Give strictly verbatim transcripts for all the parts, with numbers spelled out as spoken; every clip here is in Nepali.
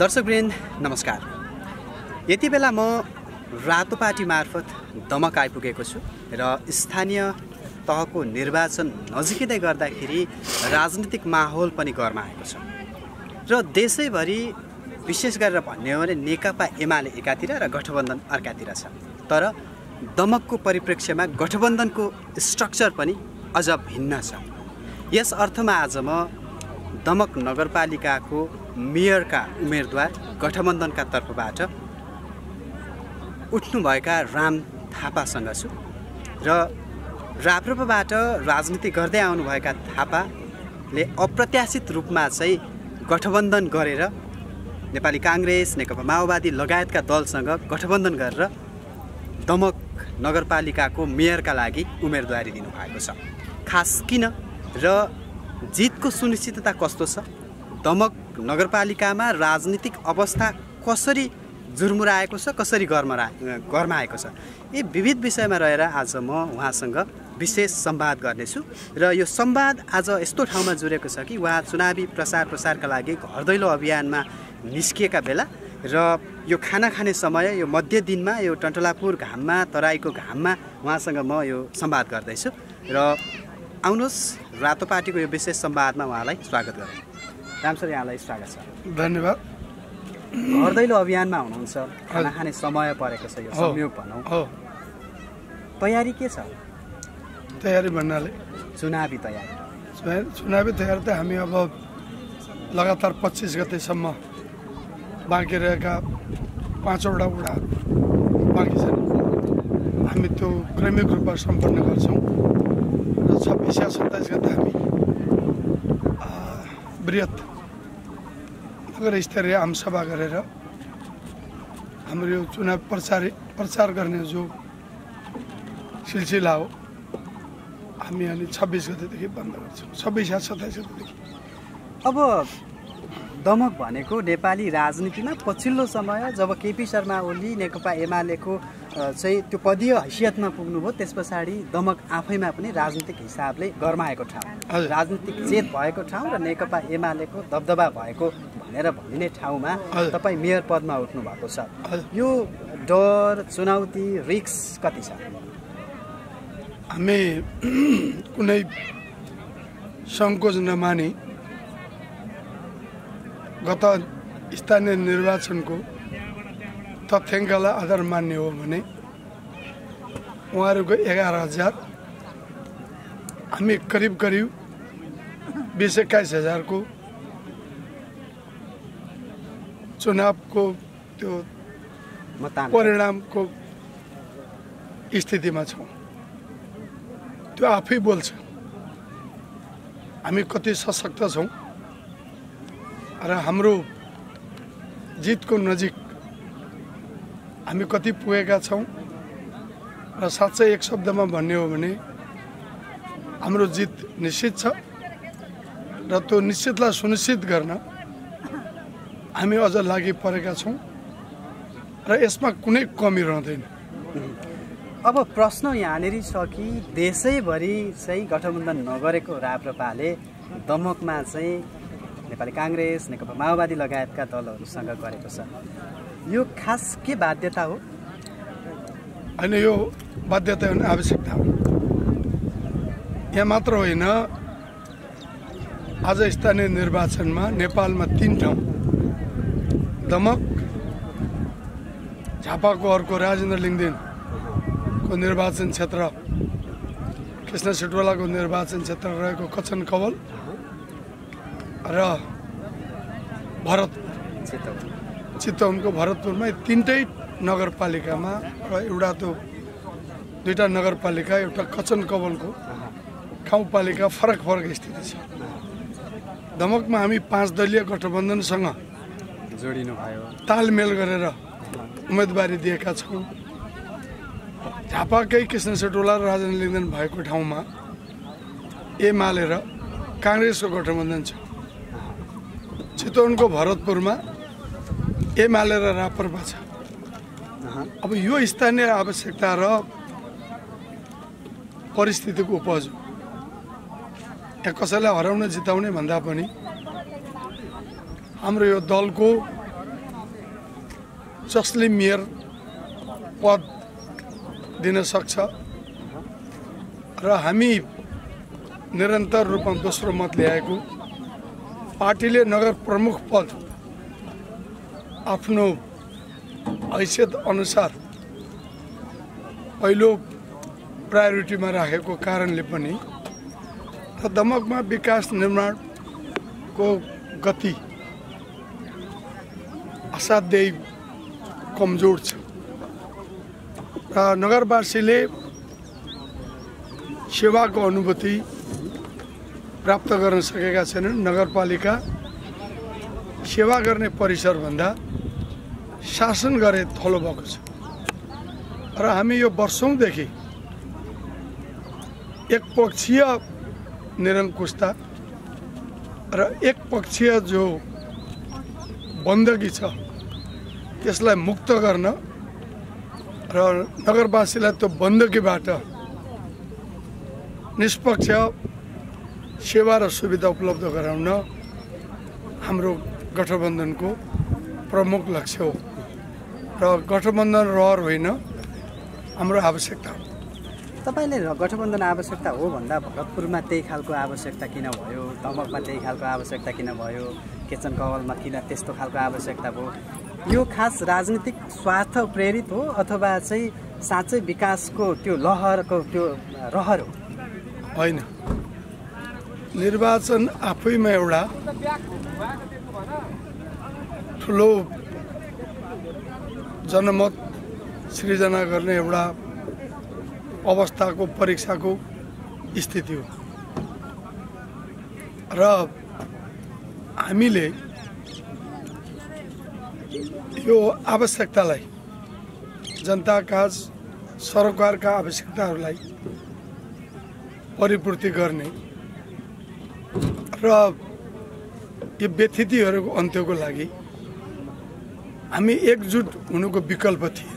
दर्शकवृन्द नमस्कार। यति बेला म रातोपाटी मार्फत दमक आइपुगेको छु र स्थानीय तहको निर्वाचन नजिकै गर्दाखेरि राजनीतिक माहौल पनि गरमाएको छ र देशैभरि विशेष गरेर भन्ने हो भने नेकपा एमाले एकातिर र गठबन्धन अर्कातिर छ। तर दमकको परिप्रेक्ष्यमा गठबन्धनको स्ट्रक्चर पनि अझ भिन्न छ। यस अर्थमा आज म दमक नगरपालिकाको मेयरका उम्मेदवार गठबन्धनका तर्फबाट उठ्नुभएका राम थापासँग छु र राप्रपाबाट राजनीति गर्दै आउनुभएका थापाले अप्रत्याशित रूपमा चाहिँ गठबन्धन गरेर नेपाली काङ्ग्रेस, नेकपा माओवादी लगायतका दलसँग गठबन्धन गरेर दमक नगरपालिकाको मेयरका लागि उम्मेदवारी दिनुभएको छ। खास किन र जितको सुनिश्चितता कस्तो छ, दमक नगरपालिकामा राजनीतिक अवस्था कसरी जुर्मुराएको छ, कसरी गरमा गरमाएको छ, यी विविध विषयमा रहेर आज म उहाँसँग विशेष संवाद गर्नेछु। र यो संवाद आज यस्तो ठाउँमा जुरेको छ कि उहाँ चुनावी प्रचार प्रसारका लागि घर दैलो अभियानमा निस्किएका बेला र यो खाना खाने समय, यो मध्य दिनमा, यो टन्टलापुर घाममा, तराईको घाममा उहाँसँग म यो संवाद गर्दैछु र आउनुहोस् रातोपाटीको यो विशेष संवादमा उहाँलाई स्वागत गरौँ। राम सर, यहाँलाई स्वागत छ। धन्यवाद। घर दैलो अभियानमा हुनुहुन्छ, खाना खाने समय परेको छ, यो संयोग भनौँ, तयारी के छ? तयारी भन्नाले चुनावी तयारी चुनावी तयारी त हामी अब लगातार पच्चिस गतेसम्म बाँकी रहेका पाँचवटा वडाहरू बाँकी छन्, हामी त्यो क्रमिक रूपमा सम्पन्न गर्छौँ र छब्बिस या सत्ताइस गते हामी बृहत नगर स्तरीय आमसभा गरेर हाम्रो यो चुनाव प्रचार प्रचार गर्ने जो सिलसिला हो हामी अनि छब्बिस गतेदेखि बन्द गर्छौँ, छब्बिस या सत्ताइस गतेदेखि। अब दमक भनेको नेपाली राजनीतिमा पछिल्लो समय जब केपी शर्मा ओली नेकपा एमालेको चाहिँ त्यो पदीय हैसियतमा पुग्नुभयो, त्यस पछाडि दमक आफैमा पनि राजनीतिक हिसाबले गरमाएको ठाउँ, राजनीतिक चेत भएको ठाउँ र नेकपा एमालेको दबदबा भएको भनेर भनिने ठाउँमा तपाईँ मेयर पदमा उठ्नु भएको छ। यो डर, चुनौती, रिस्क कति छ? हामी कुनै सङ्कोच नमानी गत स्थानीय निर्वाचनको तथ्याङ्कलाई आधार मान्ने हो भने उहाँहरूको एघार हजार हामी करिब करिब बिस एक्काइस हजारको चुनावको त्यो परिणामको स्थितिमा छौँ। त्यो आफै बोल्छ हामी कति सशक्त छौँ र हाम्रो जितको नजिक हामी कति पुगेका छौँ। र साँच्चै एक शब्दमा भन्ने हो भने हाम्रो जित निश्चित छ र त्यो निश्चितलाई सुनिश्चित गर्न हामी अझ लागि परेका छौँ र यसमा कुनै कमी रहँदैन। अब प्रश्न यहाँनिर छ कि देशैभरि चाहिँ गठबन्धन नगरेको राप्रपाले दमकमा चाहिँ नेपाली काङ्ग्रेस, नेकपा माओवादी लगायतका दलहरूसँग गरेको छ, यो खास के बाध्यता हो? होइन, यो बाध्यता हुने आवश्यकता हो। यहाँ मात्र होइन, आज स्थानीय निर्वाचनमा नेपालमा तीन ठाउँ, दमक, झापाको अर्को राजेन्द्र लिङदेनको निर्वाचन क्षेत्र, कृष्ण सिटवालाको निर्वाचन क्षेत्र रहेको कचन कवल र भरतपुर चितवनको भरतपुरमा तिनटै नगरपालिकामा र एउटा त्यो दुईवटा नगरपालिका, एउटा कचन कवलको गाउँपालिका फरक फरक स्थिति छ। दमकमा हामी पाँच दलीय गठबन्धनसँग जोडिनु भयो, तालमेल गरेर उम्मेदवारी दिएका छौँ। झापाकै कृष्ण सेटोला र राजेन्द्र लिङदेन भएको ठाउँमा एमाले र काङ्ग्रेसको गठबन्धन छ। चितवनको भरतपुरमा एमाले र राप्रपा छ। अब यो स्थानीय आवश्यकता र परिस्थितिको उपज हो। यहाँ कसैलाई हराउन जिताउने भन्दा पनि हाम्रो यो दलको जसले मेयर पद दिन सक्छ र हामी निरन्तर रूपमा दोस्रो मत ल्याएको पार्टीले नगर प्रमुख पद आफ्नो हैसियत अनुसार पहिलो प्रायोरिटीमा राखेको कारणले पनि र दमकमा विकास निर्माणको गति असाध्यै कमजोर छ र नगरवासीले सेवाको अनुभूति प्राप्त गर्न सकेका छैनन्। नगरपालिका सेवा गर्ने परिसरभन्दा शासन गरे थलो भएको छ र हामी यो वर्षौंदेखि एकपक्षीय निरङ्कुशता र एकपक्षीय जो बन्दगी छ त्यसलाई मुक्त गर्न र नगरवासीलाई त्यो बन्दगीबाट निष्पक्ष सेवा र सुविधा उपलब्ध गराउन हाम्रो गठबन्धनको प्रमुख लक्ष्य हो र गठबन्धन रहर होइन हाम्रो आवश्यकता हो। तपाईले गठबन्धन आवश्यकता हो भन्दा भरतपुरमा त्यही खालको आवश्यकता किन भयो, दमकमा त्यही खालको आवश्यकता किन भयो, किचन कवलमा किन त्यस्तो खालको आवश्यकता भयो? यो खास राजनीतिक स्वार्थ प्रेरित हो अथवा चाहिँ साँच्चै विकासको त्यो लहरको त्यो रहर हो? होइन, निर्वाचन आफैमा एउटा ठुलो जनमत सृजना गर्ने एउटा अवस्थाको परीक्षाको स्थिति हो र हामीले यो आवश्यकतालाई जनताका सरकारका आवश्यकताहरूलाई परिपूर्ति गर्ने र यो व्यथितिहरूको अन्त्यको लागि हामी एकजुट हुनुको विकल्प थिए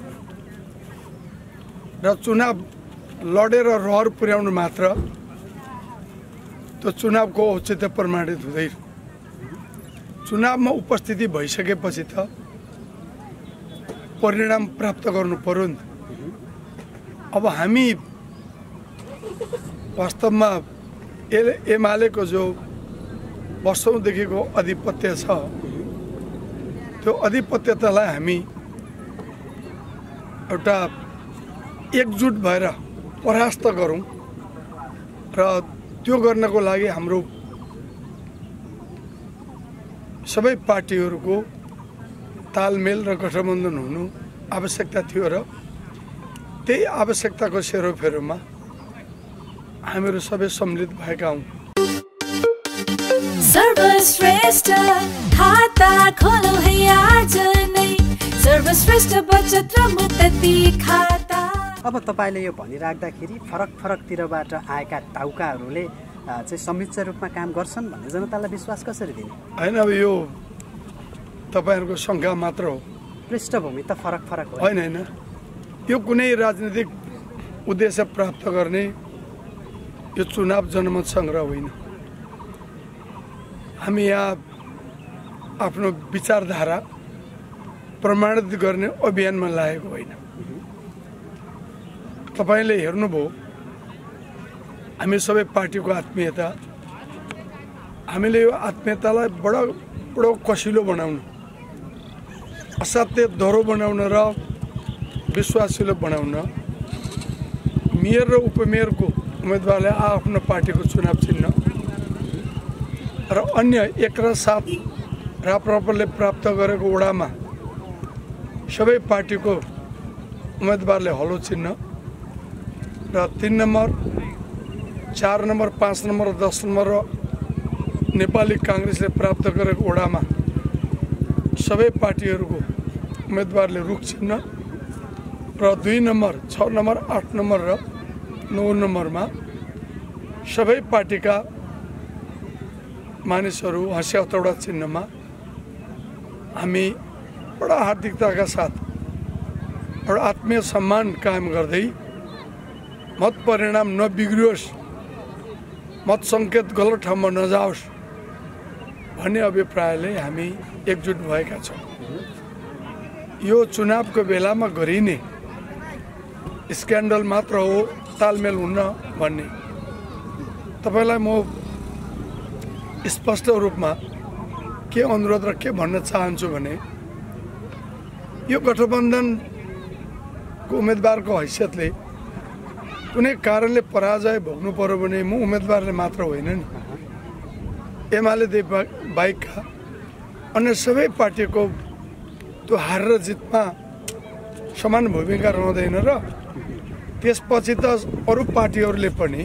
र चुनाव लडेर रहर पुर्याउनु मात्र त्यो चुनावको औचित्य प्रमाणित हुँदैन। चुनावमा उपस्थिति भइसकेपछि त परिणाम प्राप्त गर्नु पर्यो नि। अब हामी वास्तवमा एमालेको जो वर्षौंदेखिको आधिपत्य छ त्यो आधिपत्यतालाई हामी एउटा एकजुट भएर परास्त गरौँ र त्यो गर्नको लागि हाम्रो सबै पार्टीहरूको तालमेल र गठबन्धन हुनु आवश्यकता थियो र त्यही आवश्यकताको सेरोफेरोमा हामीहरू सबै सम्मिलित भएका हौँ। सर्वश्रेष्ठ खाता खोलो है आज नै, सर्वश्रेष्ठ बचत र मुक्ति खाता। अब तपाईले यो भनिराख्दाखेरि फरक फरकतिरबाट आएका टाउकाहरूले चाहिँ संयुक्त रूपमा काम गर्छन् भन्ने जनतालाई विश्वास कसरी दिने? होइन, अब यो तपाईहरुको शंका मात्र हो, पृष्ठभूमि त फरक फरक हो। होइन होइन, यो कुनै राजनीतिक उद्देश्य प्राप्त गर्ने यो चुनाव जनमत संग्रह होइन। हामी यहाँ आफ्नो विचारधारा प्रमाणित गर्ने अभियानमा लागेको होइन। तपाईले हेर्नुभयो हामी सबै पार्टीको आत्मीयता, हामीले यो आत्मीयतालाई बडो बडो कसिलो बनाउन, असाध्य दह्रो बनाउन र विश्वासिलो बनाउन मेयर र उपमेयरको उम्मेदवारले आफ्नो पार्टीको चुनाव चिन्ह र अन्य एक र सात राप्रपाले प्राप्त गरेको वडामा सबै पार्टीको उम्मेदवारले हलो चिन्ह र तीन नम्बर, चार नम्बर, पाँच नम्बर, दस नम्बर र नेपाली कांग्रेसले प्राप्त गरेको वडामा सबै पार्टीहरूको उम्मेदवारले रुख चिन्ह र दुई नम्बर, छ नम्बर, आठ नम्बर र नौ नम्बरमा सबै पार्टीका मानिसहरू हँसिया हतौडा चिन्हमा हामी बडा हार्दिकताका साथ एउटा आत्मीय सम्मान कायम गर्दै मत परिणाम नबिग्रियोस्, मत संकेत गलत ठाउँमा नजाओस् भन्ने अभिप्रायले हामी एकजुट भएका छौँ। यो चुनावको बेलामा गरिने स्क्यान्डल मात्र हो, तालमेल हुन्न भन्ने। तपाईलाई म स्पष्ट रूपमा के अनुरोध र के भन्न चाहन्छु भने यो गठबन्धनको उम्मेदवारको हैसियतले कुनै कारणले पराजय भोग्नु पर्यो भने म उम्मेदवारले मात्र होइन नि, एमाले बाहेकका अन्य सबै पार्टीको त्यो हार र जितमा समान भूमिका रहँदैन र त्यसपछि त अरू पार्टीहरूले पनि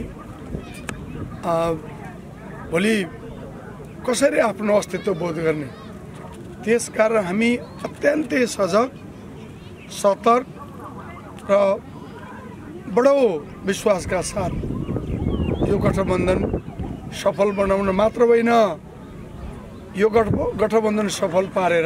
भोलि कसरी आफ्नो अस्तित्व बोध गर्ने। त्यसकारण हामी अत्यन्तै सजग, सतर्क र बडो विश्वासका साथ यो गठबन्धन सफल बनाउन मात्र होइन, यो गठबन्धन सफल पारेर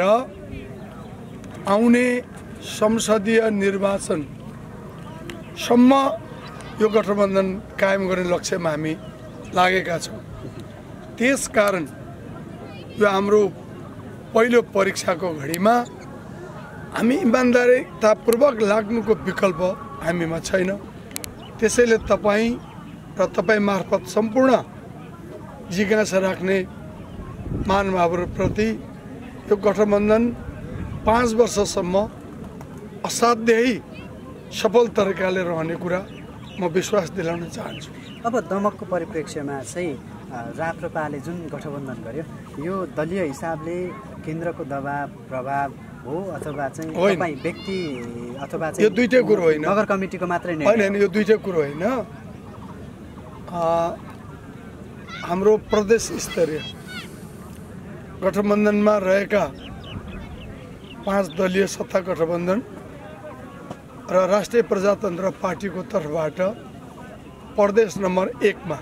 आउने संसदीय निर्वाचनसम्म यो गठबन्धन कायम गर्ने लक्ष्यमा हामी लागेका छौँ। त्यसकारण यो हाम्रो पहिलो परीक्षाको घडीमा हामी इमान्दारितापूर्वक लाग्नुको विकल्प हामीमा छैन। त्यसैले तपाईँ र तपाईँ मार्फत सम्पूर्ण जिज्ञासा राख्ने महानुभावहरूप्रति यो गठबन्धन पाँच वर्षसम्म असाध्यै सफल तरिकाले रहने कुरा म विश्वास दिलाउन चाहन्छु। अब दमकको परिप्रेक्ष्यमा चाहिँ राप्रपाले जुन गठबन्धन गर्यो यो दलीय हिसाबले केन्द्रको दबाब प्रभाव हो अथवा चाहिँ तपाईँ व्यक्ति अथवा चाहिँ यो दुईटै कुरो होइन, नगर कमिटीको मात्रै होइन होइन यो दुईटै कुरो होइन। हाम्रो प्रदेश स्तरीय गठबन्धनमा रहेका पाँच दलीय सत्ता गठबन्धन र राष्ट्रिय प्रजातन्त्र पार्टीको तर्फबाट प्रदेश नम्बर एकमा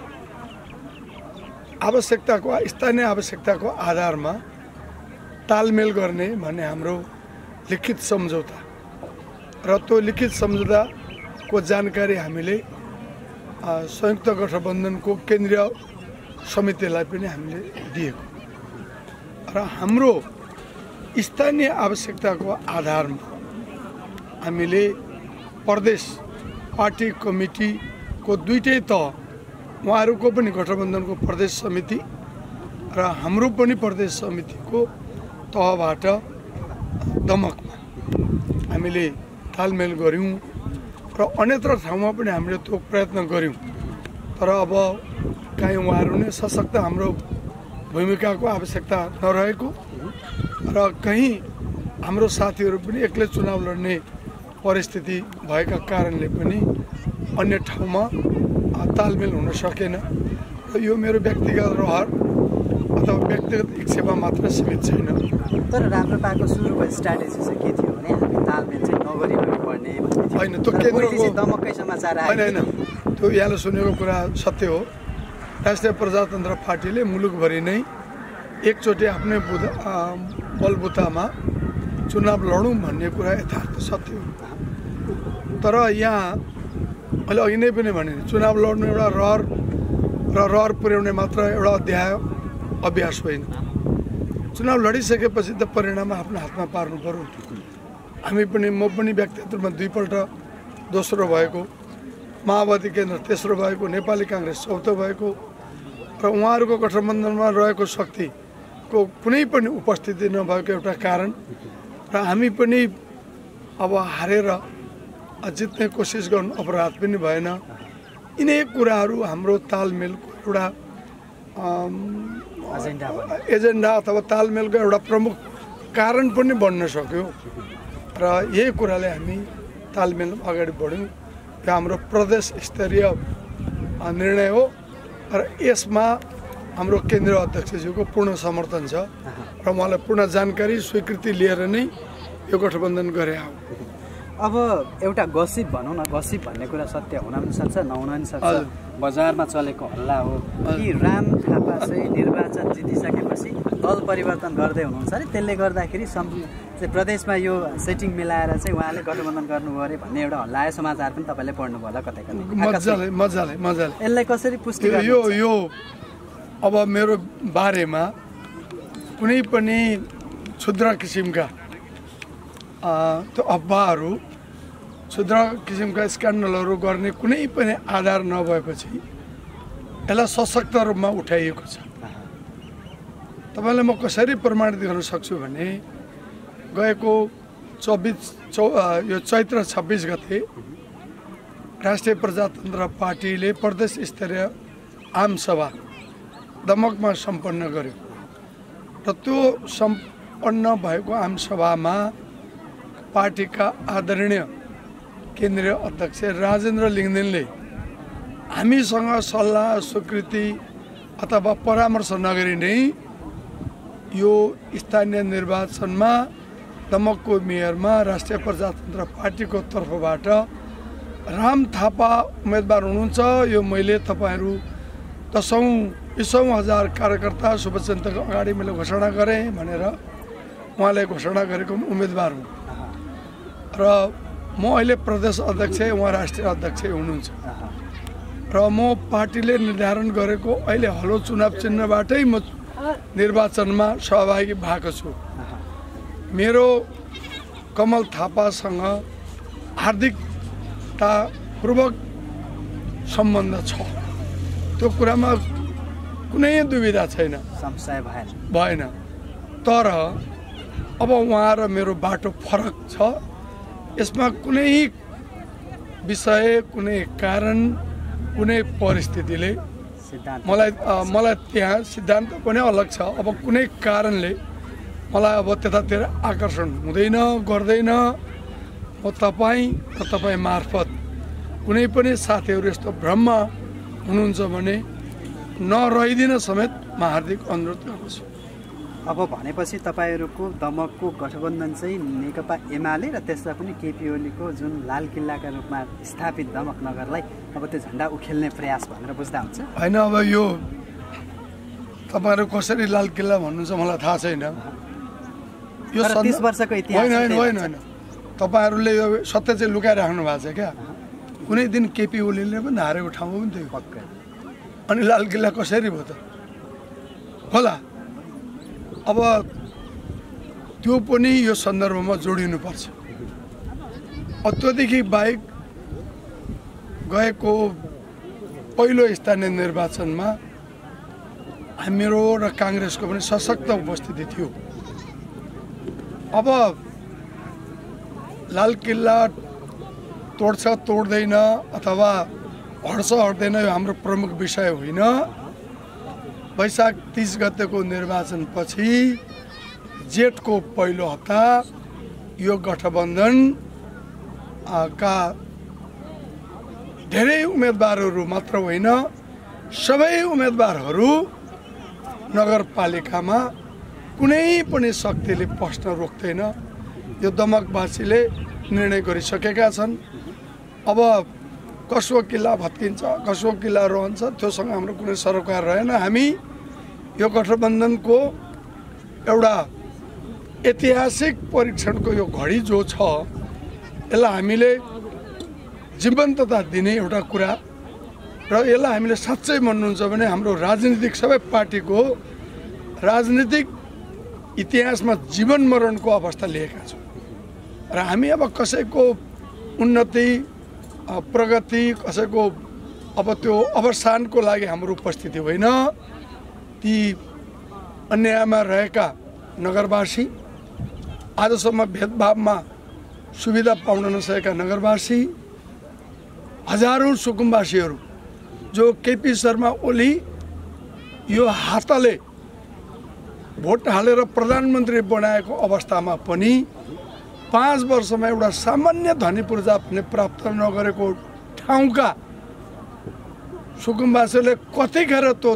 आवश्यकताको स्थानीय आवश्यकताको आधारमा तालमेल गर्ने भन्ने हाम्रो लिखित सम्झौता र त्यो लिखित सम्झौताको जानकारी हामीले संयुक्त गठबन्धनको केन्द्रीय समितिलाई पनि हामीले दिएको र हाम्रो स्थानीय आवश्यकताको आधारमा हामीले प्रदेश पार्टी कमिटीको दुईटै तह, उहाँहरूको पनि गठबन्धनको प्रदेश समिति र हाम्रो पनि प्रदेश समितिको तहबाट दमकमा हामीले तालमेल गऱ्यौँ र अन्यत्र ठाउँमा पनि हामीले त्यो प्रयत्न गऱ्यौँ। तर अब काहीँ उहाँहरू नै सशक्त हाम्रो भूमिकाको आवश्यकता नरहेको र कहीँ हाम्रो साथीहरू पनि एक्लै चुनाव लड्ने परिस्थिति भएका कारणले पनि अन्य ठाउँमा तालमेल हुन सकेन र यो मेरो व्यक्तिगत रहर अथवा व्यक्तिगत इच्छामा मात्र सीमित छैन। तर राप्रपाको सुरुको स्ट्राटेजी चाहिँ के थियो भने हामी तालमेल चाहिँ नगरिरहनु पर्ने होइन, त्यो केन्द्रको दमककै समाचार होइन होइन त्यो यहाँले सुनेको कुरा सत्य हो। राष्ट्रिय प्रजातन्त्र पार्टीले मुलुकभरि नै एकचोटि आफ्नै बुधा बलबुतामा चुनाव लडौँ भन्ने कुरा यथार्थ सत्य हो। तर यहाँ अहिले अघि नै पनि भने चुनाव लड्नु एउटा रहर र रहर पुर्याउने मात्र एउटा अध्याय अभ्यास होइन। चुनाव लडिसकेपछि त परिणाम आफ्नो हातमा पार्नु पर्यो। हामी पनि म पनि व्यक्तिगत रूपमा दुईपल्ट दोस्रो भएको, माओवादी केन्द्र तेस्रो भएको, नेपाली काङ्ग्रेस चौथो भएको र उहाँहरूको गठबन्धनमा रहेको शक्तिको कुनै पनि उपस्थिति नभएको एउटा कारण र हामी पनि अब हारेर जित्ने कोसिस गर्नु अपराध पनि भएन। यिनै कुराहरू हाम्रो तालमेलको एउटा एजेन्डा अथवा तालमेलको एउटा प्रमुख कारण पनि बन्न सक्यो र यही कुराले हामी तालमेल अगाडि बढ्यौँ। यो हाम्रो प्रदेश स्तरीय निर्णय हो र यसमा हाम्रो केन्द्रीय अध्यक्षज्यूको पूर्ण समर्थन छ र उहाँलाई पूर्ण जानकारी स्वीकृति लिएर नै यो गठबन्धन गरे हो। अब एउटा गसिप भनौँ न, गसिप भन्ने कुरा सत्य हुन पनि सक्छ नहुन पनि सक्छ, बजारमा चलेको हल्ला हो कि राम थापा चाहिँ निर्वाचन जितिसकेपछि दल परिवर्तन गर्दै हुनुहुन्छ अरे त्यसले गर्दाखेरि प्रदेशमा यो सेटिङ मिलाएर चाहिँ उहाँले गठबन्धन गर्नुभयो अरे भन्ने एउटा हल्लायो समाचार पनि तपाईँले पढ्नुभयो होला कतै कतै। मजाले मजाले मजाले यसलाई कसरी पुष्टि गर्नुहुन्छ? यो यो अब मेरो बारेमा कुनै पनि क्षुद्र किसिमका त्यो अफवाहहरू क्षुद्र किसिमका स्क्यान्डलहरू गर्ने कुनै पनि आधार नभएपछि यसलाई सशक्त रूपमा उठाइएको छ। तपाईँलाई म कसरी प्रमाणित गर्न सक्छु भने गएको चौबिस चौ यो चैत्र छब्बिस गते राष्ट्रिय प्रजातन्त्र पार्टीले प्रदेश स्तरीय आमसभा दमकमा सम्पन्न गर्यो र त्यो सम्पन्न भएको आमसभामा पार्टीका आदरणीय केन्द्रीय अध्यक्ष राजेन्द्र लिङ्गदेनले हामीसँग सल्लाह स्वीकृति अथवा परामर्श नगरी नै यो स्थानीय निर्वाचनमा दमकको मेयरमा राष्ट्रिय प्रजातन्त्र पार्टीको तर्फबाट राम थापा उम्मेदवार हुनुहुन्छ, यो मैले तपाईँहरू दसौँ बिसौँ हजार कार्यकर्ता शुभचिन्तक अगाडि मैले घोषणा गरेँ भनेर उहाँले घोषणा गरेको उम्मेदवार हुँ र म अहिले प्रदेश अध्यक्ष, उहाँ राष्ट्रिय अध्यक्ष हुनुहुन्छ र म पार्टीले निर्धारण गरेको अहिले हलो चुनाव चिन्हबाटै म निर्वाचनमा सहभागी भएको छु। मेरो कमल थापासँग हार्दिकतापूर्वक सम्बन्ध छ, त्यो कुरामा कुनै दुविधा छैन, संशय भएन भएन तर अब उहाँ र मेरो बाटो फरक छ। यसमा कुनै विषय, कुनै कारण, कुनै परिस्थितिले मलाई मलाई त्यहाँ सिद्धान्त पनि अलग छ। अब कुनै कारणले मलाई अब त्यतातिर आकर्षण हुँदैन, गर्दैन। म तपाईँ र तपाईँ मार्फत कुनै पनि साथीहरू यस्तो भ्रममा हुनुहुन्छ भने नरहिदिन समेत म हार्दिक अनुरोध गर्दछु। अब भनेपछि तपाईँहरूको दमकको गठबन्धन चाहिँ नेकपा एमाले र त्यसमा पनि केपी ओलीको जुन लाल किल्लाका रूपमा स्थापित दमक नगरलाई अब त्यो झन्डा उखेल्ने प्रयास भनेर बुझ्दा हुन्छ होइन। अब यो तपाईँहरू कसरी लाल किल्ला भन्नुहुन्छ मलाई थाहा छैन। यो तीस वर्षको इतिहास होइन होइन होइन तपाईँहरूले यो सत्य चाहिँ लुकाइराख्नु भएको छ क्या। कुनै दिन केपी ओलीले पनि हारेको ठाउँमा पनि थियो पक्का। अनि लाल किल्ला कसरी भयो त होला। अब त्यो पनि यो सन्दर्भमा जोडिनुपर्छ। त्योदेखि बाहेक गएको पहिलो स्थानीय निर्वाचनमा हाम्रो र काङ्ग्रेसको पनि सशक्त उपस्थिति थियो। अब लाल किल्ला तोड्छ तोड्दैन अथवा हट्छ हट्दैन यो हाम्रो प्रमुख विषय होइन। वैशाख तीस गतेको निर्वाचनपछि जेठको पहिलो हप्ता यो गठबन्धन का धेरै उम्मेदवारहरू मात्र होइन, सबै उम्मेदवारहरू नगरपालिकामा कुनै पनि शक्तिले पस्न रोक्दैन। यो दमकवासीले निर्णय गरिसकेका छन्। अब कसो किल्ला भत्किन्छ, कसो किल्ला रहन्छ, त्योसँग हाम्रो कुनै सरोकार रहेन। हामी यो गठबन्धनको एउटा ऐतिहासिक परीक्षणको यो घडी जो छ यसलाई हामीले जीवन्तता दिने एउटा कुरा र यसलाई हामीले साँच्चै भन्नुहुन्छ भने हाम्रो राजनीतिक सबै पार्टीको राजनीतिक इतिहासमा जीवन मरणको अवस्था लिएका छौँ र हामी अब कसैको उन्नति प्रगति कसैको अब त्यो अवसानको लागि हाम्रो उपस्थिति होइन। ती अन्यायमा रहेका नगरवासी, आजसम्म भेदभावमा सुविधा पाउन नसकेका नगरवासी, हजारौँ सुकुम्बासीहरू जो केपी शर्मा ओली यो हातले भोट हालेर प्रधानमन्त्री बनाएको अवस्थामा पनि पाँच वर्षमा एउटा सामान्य धनी पूर्जा पनि प्राप्त नगरेको ठाउँका सुकुम्बासीले कतिखेर त्यो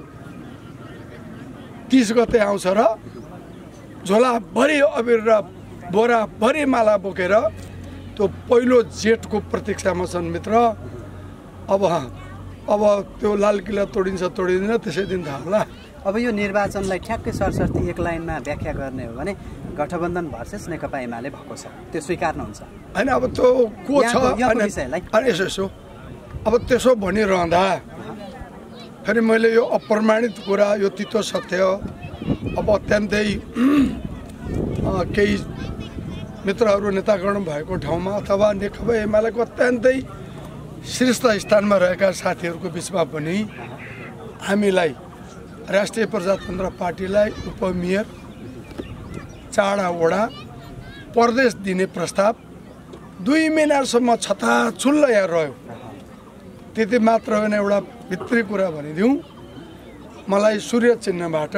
तीस गते आउँछ र झोलाभरि अबिर र बोराभरि माला बोकेर त्यो पहिलो जेठको प्रतीक्षामा छन् मित्र। अब अब त्यो लाल किल्ला तोडिन्छ तोडिँदैन त्यसै दिन थाहा होला। अब यो निर्वाचनलाई ठ्याक्कै सरसर्ती एक लाइनमा व्याख्या गर्ने हो भने गठबन्धन भर्सेस नेकपा एमाले भएको छ, त्यो स्वीकार्नुहुन्छ होइन? अब त्यो को छ अनि यसो यसो अब त्यसो भनिरहँदा फेरि मैले यो अप्रमाणित कुरा, यो तितो सत्य अब अत्यन्तै केही मित्रहरू नेतागण भएको ठाउँमा अथवा नेकपा एमालेको अत्यन्तै शीर्ष स्थानमा रहेका साथीहरूको बिचमा पनि हामीलाई राष्ट्रिय प्रजातन्त्र पार्टीलाई उपमेयर चारवटा वडा प्रदेश दिने प्रस्ताव दुई महिनासम्म छताछुल्ल यहाँ रह्यो। त्यति मात्र होइन, एउटा भित्री कुरा भनिदिउँ, मलाई सूर्य चिन्हबाट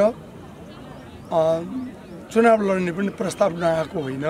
चुनाव लड्ने पनि प्रस्ताव नआएको होइन।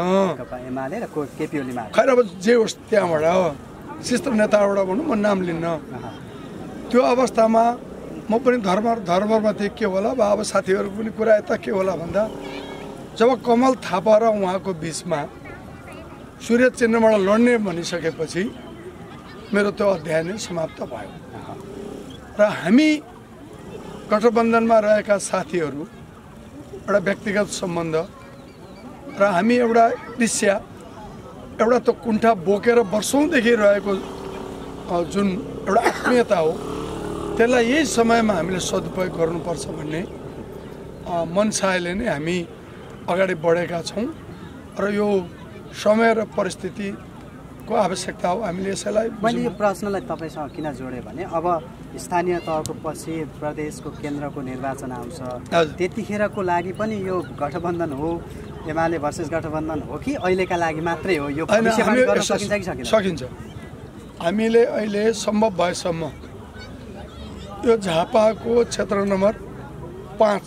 खैर अब जे होस्, त्यहाँबाट शिष्ट नेताबाट भनौँ, म नाम लिन्न। त्यो अवस्थामा म पनि धर्म धर्ममा थिएँ, के होला बा अब साथीहरूको पनि कुरा यता के होला भन्दा जब कमल थापा र उहाँको बिचमा सूर्य चिन्हबाट लड्ने भनिसकेपछि मेरो त्यो अध्याय नै समाप्त भयो र हामी गठबन्धनमा रहेका साथीहरू एउटा व्यक्तिगत सम्बन्ध र हामी एउटा ईर्ष्या, एउटा त कुण्ठा बोकेर वर्षौँदेखि रहेको जुन एउटा आत्मीयता हो, त्यसलाई यही समयमा हामीले सदुपयोग गर्नुपर्छ भन्ने मनसायले नै हामी अगाडि बढेका छौँ र यो समय र परिस्थितिको आवश्यकता हो। हामीले यसैलाई मैले यो प्रश्नलाई तपाईँसँग किन जोडेँ भने अब स्थानीय तहको पछि प्रदेशको केन्द्रको निर्वाचन आउँछ, त्यतिखेरको लागि पनि यो गठबन्धन हो, एमाले भर्सेस गठबन्धन हो कि अहिलेका लागि मात्रै हो? यो भविष्यवाणी गर्न सकिन्छ कि सकिन्छ? सकिन्छ। हामीले अहिले सम्भव भएसम्म यो झापाको क्षेत्र नम्बर पाँच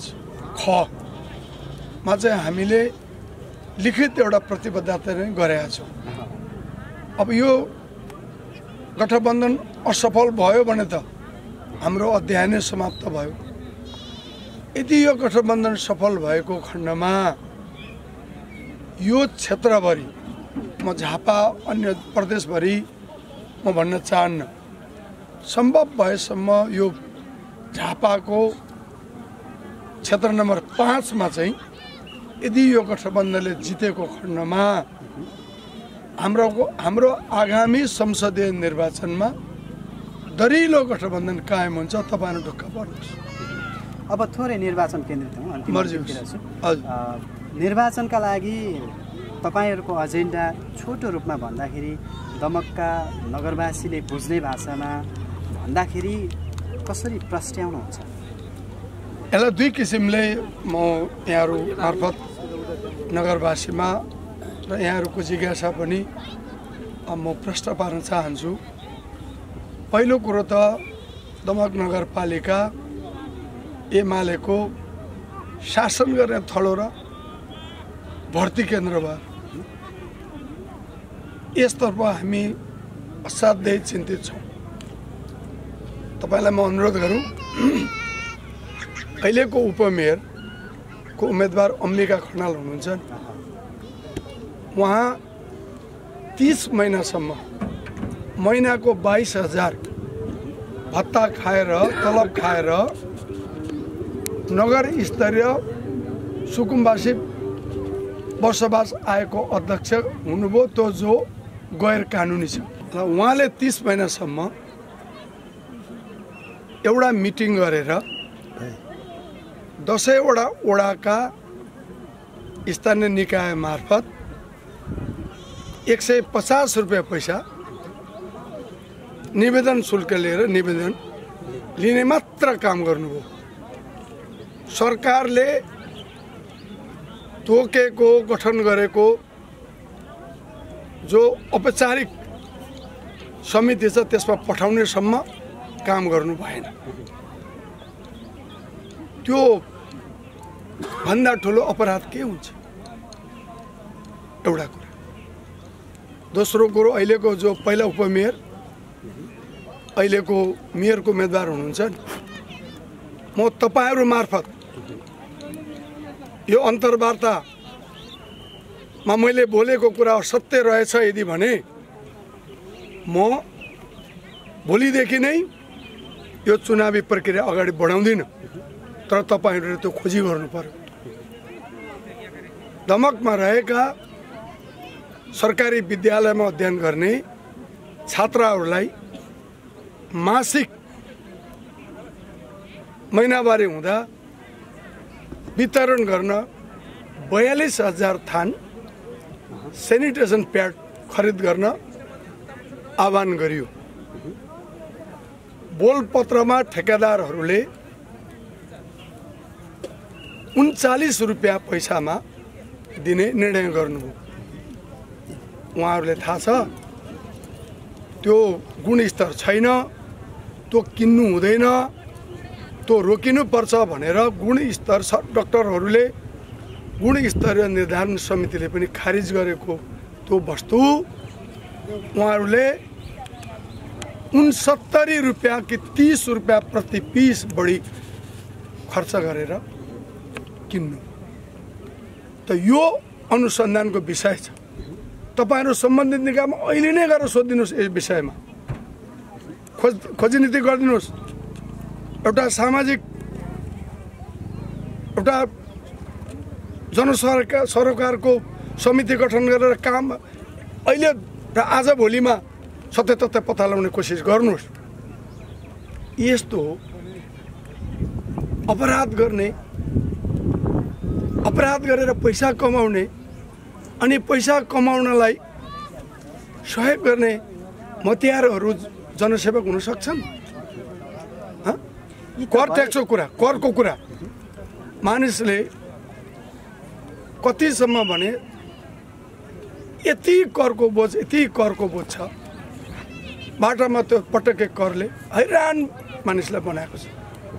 खमा चाहिँ हामीले लिखित एउटा प्रतिबद्धता नै गरेका छौँ। अब यो गठबन्धन असफल भयो भने त हाम्रो अध्याय नै समाप्त भयो। यदि यो गठबन्धन सफल भएको खण्डमा यो क्षेत्रभरि, म झापा अन्य प्रदेशभरि म भन्न चाहन्न, सम्भव भएसम्म यो झापाको क्षेत्र नम्बर पाँचमा चाहिँ यदि यो गठबन्धनले जितेको खण्डमा हाम्रो हाम्रो आगामी संसदीय निर्वाचनमा दरिलो गठबन्धन कायम हुन्छ। तपाईँहरू ढुक्क पर्नुहोस्। अब थोरै निर्वाचन केन्द्रित हौँ, अन्तिम हजुर। निर्वाचनका लागि तपाईँहरूको एजेन्डा छोटो रूपमा भन्दाखेरि दमकका नगरवासीले बुझ्ने भाषामा भन्दाखेरि कसरी प्रस्ट्याउनुहुन्छ? यसलाई दुई किसिमले म यहाँहरू मार्फत नगरवासीमा र यहाँहरूको जिज्ञासा पनि म प्रश्न पार्न चाहन्छु। पहिलो कुरो त दमक नगरपालिका एमालेको शासन गर्ने थलो र भर्ती केन्द्र भयो। यसतर्फ हामी असाध्यै चिन्तित छौँ। तपाईँलाई म अनुरोध गरौँ, अहिलेको उपमेयरको उम्मेदवार अम्बिका खनाल हुनुहुन्छ, उहाँ तीस महिनासम्म महिनाको बाइस हजार भत्ता खाएर तलब खाएर नगर स्तरीय सुकुम्बासी बसोबास आएको अध्यक्ष हुनुभयो, त्यो जो गैर कानुनी छ। र उहाँले तीस महिनासम्म एउटा मिटिङ गरेर दसैँवटा वडाका स्थानीय निकाय मार्फत एक सय पचास रुपियाँ पैसा निवेदन शुल्क लिएर निवेदन लिने मात्र काम गर्नुभयो। सरकारले तोकेको गठन गरेको जो औपचारिक समिति छ त्यसमा पठाउनेसम्म काम गर्नु भएन। त्यो भन्दा ठुलो अपराध के हुन्छ? एउटा कुरा। दोस्रो कुरो, अहिलेको जो पहिला उपमेयर अहिलेको मेयरको उम्मेदवार हुनुहुन्छ, म तपाईँहरू मार्फत यो अन्तर्वार्तामा मैले बोलेको कुरा सत्य रहेछ यदि भने म भोलिदेखि नै यो चुनावी प्रक्रिया अगाडि बढाउँदिनँ, तर तपाईँहरूले त्यो खोजी गर्नु पर्यो। दमकमा रहेका सरकारी विद्यालयमा अध्ययन गर्ने छात्राहरूलाई मासिक महिनावारी हुँदा वितरण गर्न बयालिस हजार थान सेनिटेसन प्याड खरिद गर्न आह्वान गरियो। बोलपत्रमा ठेकेदारहरूले उन्चालिस रुपियाँ पैसामा दिने निर्णय गर्नुभयो। उहाँहरूले थाहा छ त्यो गुणस्तर छैन, त्यो किन्नु हुँदैन, त्यो रोकिनुपर्छ भनेर गुणस्तर डाक्टरहरूले गुणस्तरीय निर्धारण समितिले पनि खारिज गरेको त्यो वस्तु उहाँहरूले उनसत्तरी रुपियाँ कि तीस रुपियाँ प्रति पिस बढी खर्च गरेर किन्नु। त यो अनुसन्धानको विषय छ। तपाईहरु सम्बन्धित निकायमा अहिले नै गएर सोधिदिनुस् यस विषयमा, खोज खोजनीति गरिदिनुस्। एउटा सामाजिक एउटा जनसरकार सरकारको समिति गठन गरेर काम अहिले र आज भोलिमा सत्य तथ्य पत्ता लगाउने कोसिस गर्नुहोस्। यस्तो अपराध गर्ने, अपराध गरेर पैसा कमाउने अनि पैसा कमाउनलाई सहयोग गर्ने मतियारहरू जनसेवक हुन सक्छन्? कर ट्याक्सको कुरा, करको कुरा मानिसले कतिसम्म भने यति करको बोझ यति करको बोझ छ, बाटामा त्यो पटके करले हैरान मानिसलाई बनाएको छ।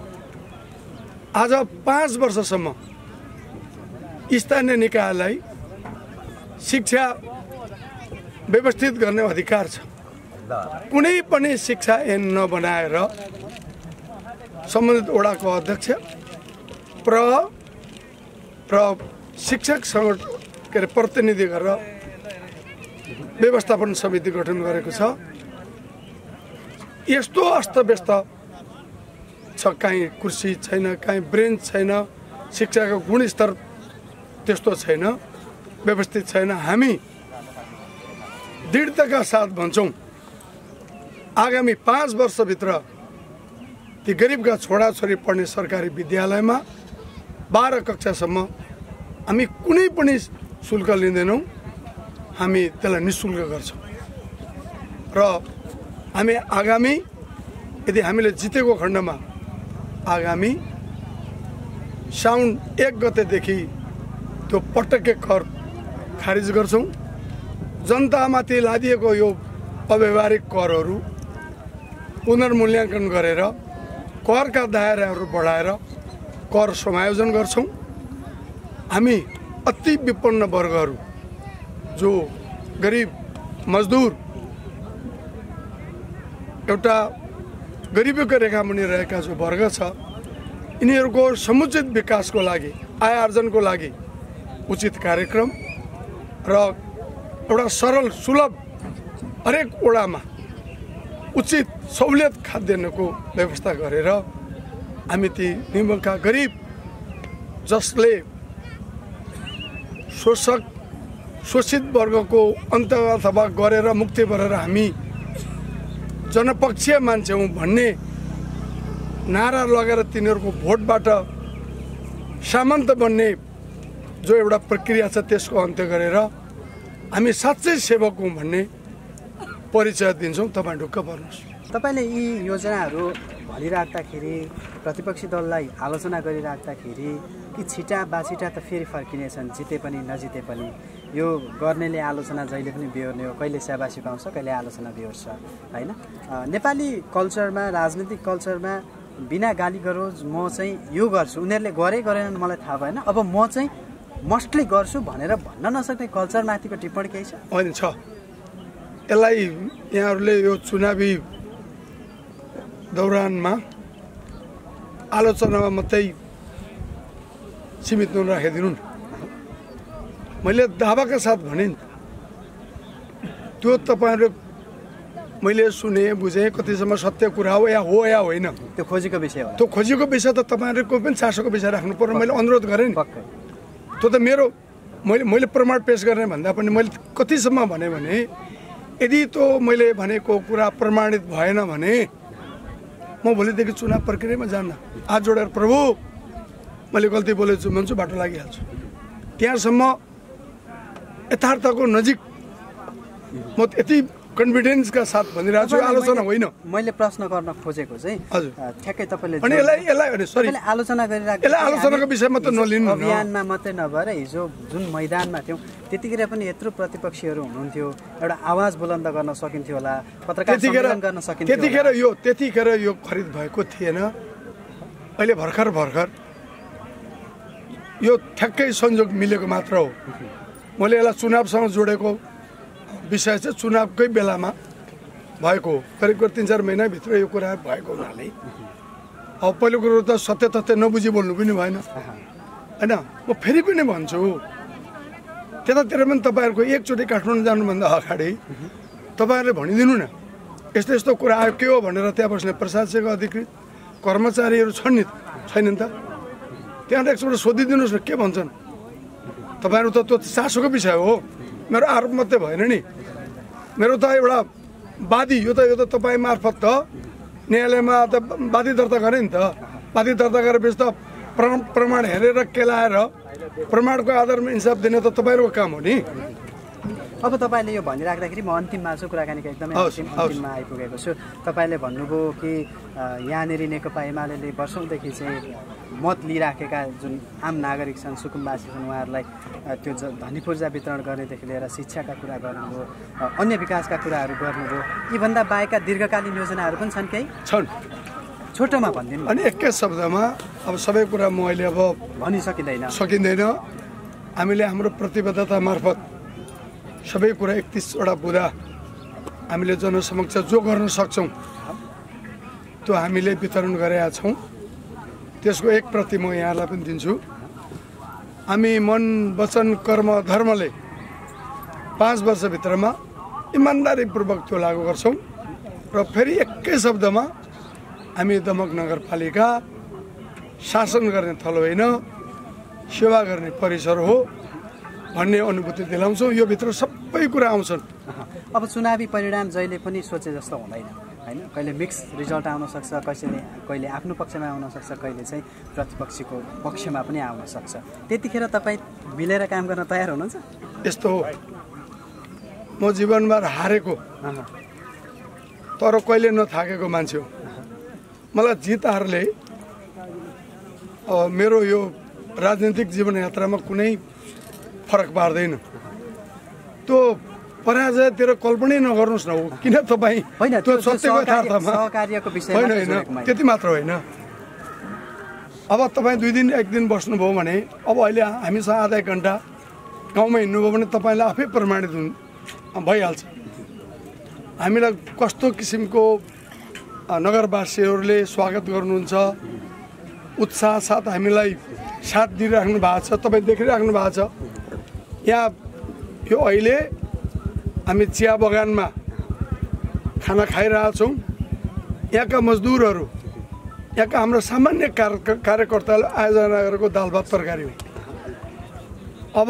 आज पाँच वर्षसम्म स्थानीय निकायलाई शिक्षा व्यवस्थित गर्ने अधिकार छ। कुनै पनि शिक्षा ऐन नबनाएर सम्बन्धित वडाको अध्यक्ष प्र र शिक्षकसँग के अरे प्रतिनिधि गरेर व्यवस्थापन समिति गठन गरेको छ। यस्तो अस्तव्यस्त छ, कहीँ कुर्सी छैन, कहीँ ब्रेन्च छैन, शिक्षाको गुणस्तर त्यस्तो छैन, व्यवस्थित छैन। हामी दृढताका साथ भन्छौँ आगामी पाँच वर्षभित्र ती गरिबका छोराछोरी पढ्ने सरकारी विद्यालयमा बाह्र कक्षासम्म हामी कुनै पनि शुल्क लिँदैनौँ, हामी त्यसलाई निःशुल्क गर्छौँ। र हामी आगामी यदि हामीले जितेको खण्डमा आगामी साउन एक गतेदेखि त्यो पटक्कै कर खारिज गर्छौँ। जनतामाथि लादिएको यो अव्यवहारिक करहरू पुनर्मूल्याङ्कन गरेर करका दायराहरू बढाएर कर समायोजन गर्छौँ। हामी अति विपन्न वर्गहरू जो गरिब मजदुर एउटा गरिबीको रेखामुनि रहेका जो वर्ग छ, यिनीहरूको समुचित विकासको लागि, आय आर्जनको लागि उचित कार्यक्रम र एउटा सरल सुलभ हरेक वडामा उचित सहुलियत खाद्यान्नको व्यवस्था गरेर हामी ती निम्नका गरिब जसले शोषक शोषित वर्गको अन्त अथवा गरेर मुक्ति गरेर हामी जनपक्षीय मान्छे हौँ भन्ने नारा लगाएर तिनीहरूको भोटबाट सामन्त बन्ने जो एउटा प्रक्रिया छ त्यसको अन्त्य गरेर हामी साँच्चै सेवक हौँ भन्ने परिचय दिन्छौँ। तपाईँ ढुक्क पर्नुहोस्। तपाईँले यी योजनाहरू भनिराख्दाखेरि, प्रतिपक्षी दललाई आलोचना गरिराख्दाखेरि कि छिटा बाछिटा त फेरि फर्किनेछन्, जिते पनि नजिते पनि यो गर्नेले आलोचना जहिले पनि बिहोर्ने हो, कहिले स्याबासी पाउँछ कहिले आलोचना बिहोर्छ होइन। नेपाली कल्चरमा, राजनीतिक कल्चरमा बिना गाली गरोज म चाहिँ यो गर्छु, उनीहरूले गरे गरेनन् मलाई थाहा भएन, अब म चाहिँ मस्टली गर्छु भनेर भन्न नसक्ने कल्चरमाथिको टिप्पणी केही छ? होइन छ। यसलाई यहाँहरूले यो चुनावी दौरानमा आलोचनामा मात्रै सीमित नराखिदिनु न। मैले दावाका साथ भने त्यो तपाईँहरू मैले सुने बुझेँ, कतिसम्म सत्य कुरा हो या हो या होइन त्यो खोजेको विषय हो। त्यो खोजेको विषय त तपाईँहरूको पनि चासोको विषय राख्नु पर्यो। मैले अनुरोध गरेँ नि, त्यो त मेरो मैले मैले प्रमाण पेश गर्ने भन्दा पनि मैले कतिसम्म भने भने यदि त्यो मैले भनेको कुरा प्रमाणित भएन भने म भोलिदेखि चुनाव प्रक्रियामा जान्न। हात जोडेर प्रभु मैले गल्ती बोलेछु भन्छु, बाटो लागिहाल्छु। त्यहाँसम्म यथार्थको नजिक म यति कन्फिडेन्सका साथ भनिरहेको छु, आलोचना होइन। मैले प्रश्न गर्न खोजेको चाहिँ हजुर ठ्याक्कै तपाईँले अनि यसलाई यसलाई अनि सरी तपाईँले आलोचना गरिराख्नु यसलाई आलोचनाको विषयमा त नलिनु न। अभियानमा मात्रै नभएर हिजो जुन मैदानमा थियौँ त्यतिखेर पनि यत्रो प्रतिपक्षीहरू हुनुहुन्थ्यो, एउटा आवाज बुलन्द गर्न सकिन्थ्यो होला, पत्रकार सम्मेलन गर्न सकिन्थ्यो। त्यतिखेर यो त्यतिखेर यो खरिद भएको थिएन। अहिले भर्खर भर्खर यो ठ्याक्कै संयोग मिलेको मात्र हो। मैले यसलाई चुनावसँग जोडेको विषय चाहिँ चुनावकै बेलामा भएको हो। करिब करिब तिन चार महिनाभित्र यो कुरा भएको हुनाले अब पहिलो कुरो त सत्य तथ्य नबुझी बोल्नु पनि भएन होइन। म फेरि पनि भन्छु, त्यतातिर पनि तपाईँहरूको एकचोटि काठमाडौँ जानुभन्दा अगाडि तपाईँहरूले भनिदिनु न यस्तो यस्तो कुरा आयो के हो भनेर त्यहाँ बस्ने प्रशासनिक अधिकृत कर्मचारीहरू छन् नि, छैनन् त? त्यहाँ एकचोटि सोधिदिनुहोस् न के भन्छन्। तपाईँहरू त त्यो चासोको विषय हो, मेरो आरोप मात्रै भएन नि। मेरो त एउटा वादी यो त यो त तपाईँ मार्फत त न्यायालयमा त वादी दर्ता गरे नि त। वादी दर्ता गरेपछि त प्रमाण हेरेर केलाएर प्रमाणको आधारमा इन्साफ दिने त तपाईँहरूको काम हो नि। अब तपाईँले यो भनिराख्दाखेरि म अन्तिममा छु, कुराकानीको एकदमै अन्तिम अन्तिममा आइपुगेको छु। तपाईँले भन्नुभयो कि यहाँनिर नेकपा एमाले वर्षौँदेखि चाहिँ मत लिइराखेका जुन आम नागरिक छन्, सुकुम्बासी छन्, उहाँहरूलाई त्यो धनी पूर्जा वितरण गर्नेदेखि लिएर शिक्षाका कुरा गर्नुभयो, अन्य विकासका कुराहरू गर्नुभयो। यीभन्दा बाहेकका दीर्घकालीन योजनाहरू पनि छन् केही? छन्। छोटोमा भनिदिनु। अनि एकै शब्दमा अब सबै कुरा म अहिले अब भनि सकिँदैन सकिँदैन। हामीले हाम्रो प्रतिबद्धता मार्फत सबै कुरा एकतिसवटा बुँदा हामीले जनसमक्ष जो गर्न सक्छौँ त्यो हामीले वितरण गरेका छौँ। त्यसको एक प्रति म यहाँलाई पनि दिन्छु। हामी मन वचन कर्म धर्मले पाँच वर्षभित्रमा इमान्दारीपूर्वक त्यो लागू गर्छौँ। र फेरि एकै शब्दमा हामी दमक नगरपालिका शासन गर्ने थलो होइन, सेवा गर्ने परिसर हो भन्ने अनुभूति दिलाउँछौँ। यो भित्र सबै कुरा आउँछन्। अब चुनावी परिणाम जहिले पनि सोचे जस्तो हुँदैन होइन। कहिले मिक्स रिजल्ट आउन सक्छ, कसैले कहिले आफ्नो पक्षमा आउन सक्छ, कहिले चाहिँ प्रतिपक्षीको पक्षमा पनि आउन सक्छ। त्यतिखेर तपाईँ मिलेर काम गर्न तयार हुनुहुन्छ? यस्तो हो, म जीवनमा हारेको तर कहिले नथाकेको मान्छे हो। मलाई जित हारले मेरो यो राजनीतिक जीवन यात्रामा कुनै फरक पार्दैन। त्यो पराजयतिर कल्पनै नगर्नुहोस् न। हो किन तपाईँ त्यो सत्यको यथार्थमा होइन होइन त्यति मात्र होइन। अब तपाईँ दुई दिन एक दिन बस्नुभयो भने अब अहिले हामीसँग आधा एक घन्टा गाउँमा हिँड्नुभयो भने तपाईँलाई आफै प्रमाणित हुन् भइहाल्छ हामीलाई कस्तो किसिमको नगरवासीहरूले स्वागत गर्नुहुन्छ, उत्साह साथ हामीलाई साथ दिइराख्नु भएको छ, तपाईँ देखिराख्नु भएको छ। यहाँ यो अहिले हामी चिया बगानमा खाना खाइरहेछौँ। यहाँका मजदुरहरू, यहाँका हाम्रो सामान्य कार्यकर्ताले आयोजना गरेको दाल भात तरकारी हो। अब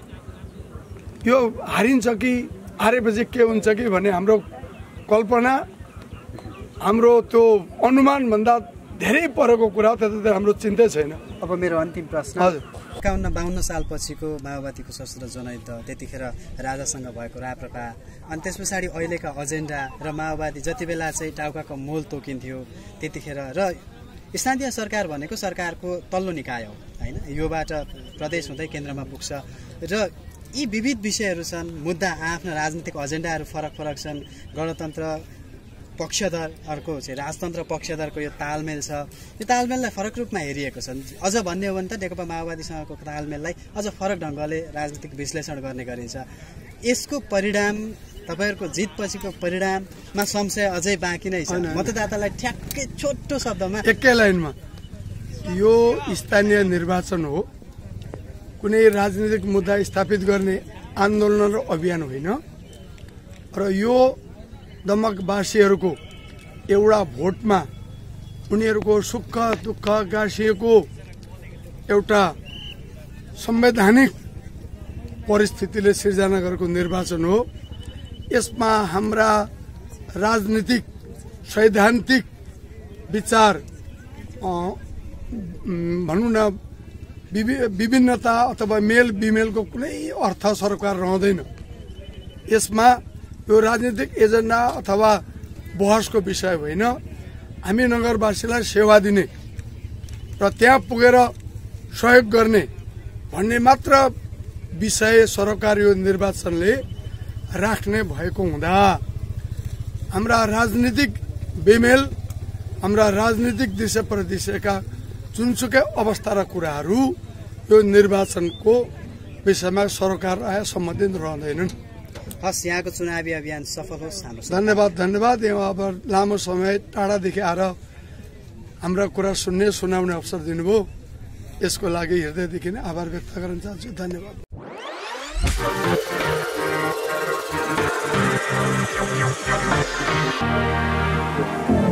यो हारिन्छ कि हारेपछि के हुन्छ कि भन्ने हाम्रो कल्पना, हाम्रो त्यो अनुमानभन्दा धेरै परेको कुरा हो। त्यतातिर हाम्रो चिन्तै छैन। अब मेरो अन्तिम प्रश्न, हजुर एकाउन्न बाहन्न सालपछिको माओवादीको सशस्त्र जनयुद्ध, त्यतिखेर राजासँग भएको राप्रपा, अनि त्यस पछाडि अहिलेका एजेन्डा र माओवादी जति बेला चाहिँ टाउकाको मोल तोकिन्थ्यो त्यतिखेर, र स्थानीय सरकार भनेको सरकारको तल्लो निकाय हो होइन, योबाट प्रदेश हुँदै केन्द्रमा पुग्छ। र यी विविध विषयहरू छन्, मुद्दा आफ्ना राजनीतिक एजेन्डाहरू फरक फरक छन्। गणतन्त्र पक्षधर, अर्को चाहिँ राजतन्त्र पक्षधरको यो तालमेल छ। यो तालमेललाई फरक रूपमा हेरिएको छ। अझ भन्ने हो भने त नेकपा माओवादीसँगको तालमेललाई अझ फरक ढङ्गले राजनीतिक विश्लेषण गर्ने गरिन्छ। यसको परिणाम, तपाईँहरूको जितपछिको परिणाममा संशय अझै बाँकी नै छ। मतदातालाई ठ्याक्कै छोटो शब्दमा एकै लाइनमा, यो स्थानीय निर्वाचन हो, कुनै राजनीतिक मुद्दा स्थापित गर्ने आन्दोलन र अभियान होइन। र यो दमकवासीहरूको एउटा भोटमा उनीहरूको सुख दुःख गाँसिएको एउटा संवैधानिक परिस्थितिले सिर्जना गरेको निर्वाचन हो। यसमा हाम्रा राजनीतिक सैद्धान्तिक विचार भनौँ न विभिन्नता अथवा मेल बिमेलको कुनै अर्थ सरकार रहँदैन। यसमा यो राजनीतिक एजेन्डा अथवा बहसको विषय होइन। हामी नगरवासीलाई सेवा दिने र त्यहाँ पुगेर सहयोग गर्ने भन्ने मात्र विषय सरकार यो निर्वाचनले राख्ने भएको हुँदा हाम्रा राजनीतिक बेमेल, हाम्रा राजनीतिक दिशा प्रदिशाका जुनसुकै अवस्था र कुराहरू यो निर्वाचनको विषयमा सरकार आए सम्बन्धित रहँदैनन्। हस्, यहाँको चुनावी अभियान सफल होस्। हाम्रो धन्यवाद धन्यवाद यहाँ अब लामो समय टाढादेखि आएर हाम्रा कुरा सुन्ने सुनाउने अवसर दिनुभयो, यसको लागि हृदयदेखि नै आभार व्यक्त गर्न चाहन्छु। धन्यवाद। Thank you.